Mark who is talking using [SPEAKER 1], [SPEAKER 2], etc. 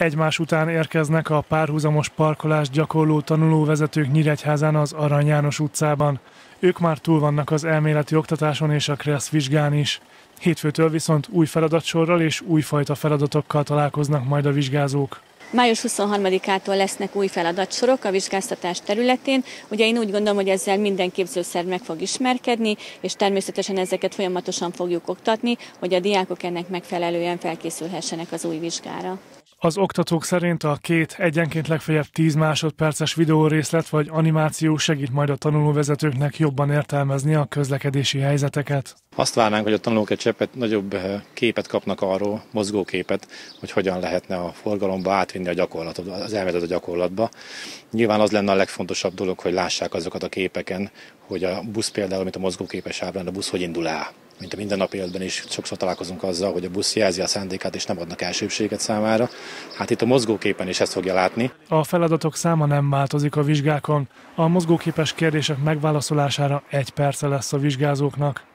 [SPEAKER 1] Egymás után érkeznek a párhuzamos parkolást gyakorló tanulóvezetők Nyíregyházán az Arany János utcában. Ők már túl vannak az elméleti oktatáson és a KRESZ vizsgán is. Hétfőtől viszont új feladatsorral és újfajta feladatokkal találkoznak majd a vizsgázók.
[SPEAKER 2] Május 23-ától lesznek új feladatsorok a vizsgáztatás területén. Ugye én úgy gondolom, hogy ezzel minden képzőszerv meg fog ismerkedni, és természetesen ezeket folyamatosan fogjuk oktatni, hogy a diákok ennek megfelelően felkészülhessenek az új vizsgára.
[SPEAKER 1] Az oktatók szerint a két egyenként legfeljebb 10 másodperces videórészlet vagy animáció segít majd a tanulóvezetőknek jobban értelmezni a közlekedési helyzeteket.
[SPEAKER 3] Azt várnánk, hogy a tanulók egy cseppet nagyobb képet kapnak arról, mozgóképet, hogy hogyan lehetne a forgalomba átvinni a gyakorlatot, az elméletet a gyakorlatba. Nyilván az lenne a legfontosabb dolog, hogy lássák azokat a képeken, hogy a busz például, mint a mozgóképes ábrán, a busz hogy indul el. Mint a mindennapi életben is sokszor találkozunk azzal, hogy a busz jelzi a szándékát és nem adnak elsőbséget számára. Hát itt a mozgóképen is ezt fogja látni.
[SPEAKER 1] A feladatok száma nem változik a vizsgákon. A mozgóképes kérdések megválaszolására 1 perce lesz a vizsgázóknak.